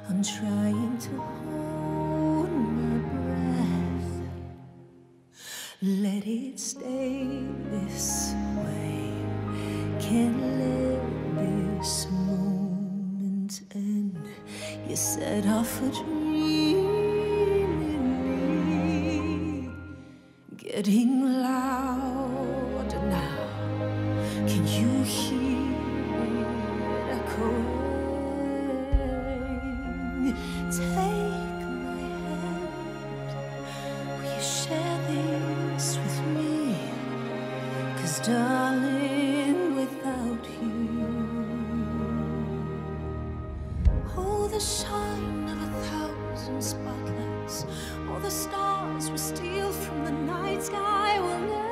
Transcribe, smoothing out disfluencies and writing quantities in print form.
I'm trying to hold my breath. Let it stay this way. Can't let this moment end. You set off a dream in me, getting louder now. Can you hear it echoing? Take my hand. Will you share this with me? 'Cause darling, without you, oh, the shine of 1,000 spotlights, all the stars we steal from the night sky will never